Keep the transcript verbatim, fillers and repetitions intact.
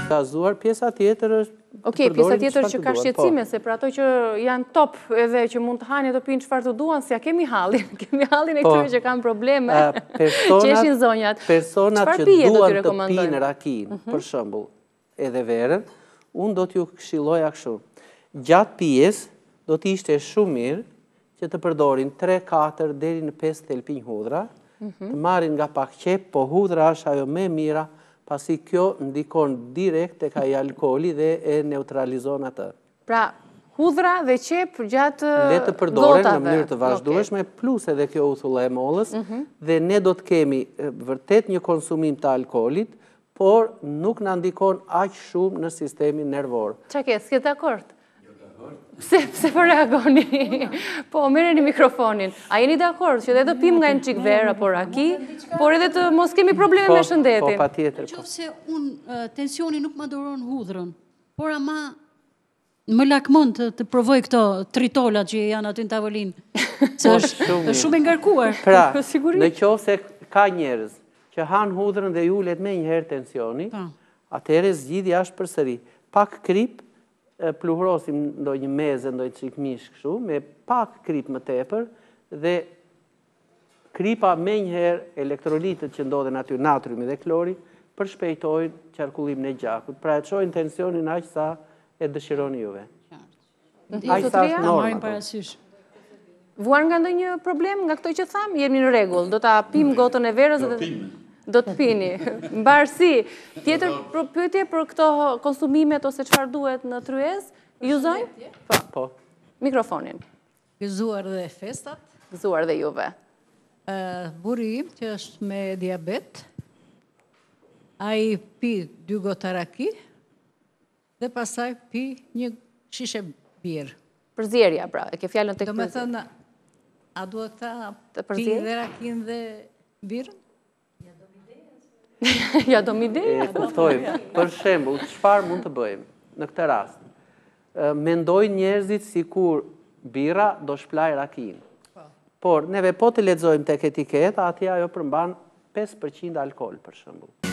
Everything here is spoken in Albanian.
Gazuar, pjesa tjetër është... Ok, pjesa tjetër që ka shqetësime, se për ato që janë top edhe që mund të hanë të pinë çfarë të duan, si ja kemi hallin, kemi hallin e këtyre që kanë probleme, qeshin zonjat. Personat që duan të pinë rakin, për shembull, edhe verën, unë do t'ju këshilloja kështu. Gjatë pijes do t'ishte shumë mirë që të përdorin tre, katër deri në pesë thelpinj hudhra, të marrin nga pak qep, po hudhra është ajo më e mira, pasi kjo ndikon direkt tek ai alkooli dhe e neutralizon atë. Pra, hudhra dhe qep gjatë gotave. Le të përdoren në mënyrë të vazhdueshme, plus edhe kjo uthulla e mollës, dhe ne do të kemi vërtet një konsumim të alkoolit, por nuk na ndikon aq shumë në sistemin nervor. Çka ke, s'ke dakord? Pse po reagoni? Po, merreni mikrofonin. A jeni dakord që edhe të pim nga një çik verë apo raki, por edhe të mos kemi probleme me shëndetin? Po, patjetër. Qofse unë tensioni nuk më doron hudhrën, por ama më lakmon të provoj këto tritolat që janë aty në tavolinë. Se është shumë e ngarkuar. Pra, në qoftë se ka njerëz që han hudhrën dhe i ulet me njëherë tensioni, atëherë zgjidhja është përsëri pak krip, pluhrosim ndonjë meze, ndonjë çik mish kështu, me pak krip më tepër dhe kripa me njëherë elektrolitët që ndodhen aty, natriumi dhe klori, përshpejtojnë qarkullimin e gjakut. Pra e çojnë tensionin aq sa e dëshironi juve. Aq sa është norma. Vuan nga ndonjë problem nga këto që tham, jemi në rregull, do ta pim gotën e verës dhe do të pini. Mbarsi. Tjetër pyetje për këto konsumimet ose çfarë duhet në tryez? Ju zonjë? Po. Po. Mikrofonin. Gëzuar dhe festat. Gëzuar dhe juve. Burri im që është me diabet, ai pi dy gota raki dhe pastaj pi një shishe birë. Përzierja, pra, e ke fjalën tek përzierja. Do me thënë, a duhet këta pi dhe rakin dhe birën? Ja do mi ideja. E kuptojmë. Për shembull, çfarë mund të bëjmë në këtë rast? Mendojnë njerëzit sikur bira do shplaj rakin. Por neve po të lexojmë tek etiketa, atje ajo përmban pesë përqind alkool për shembull.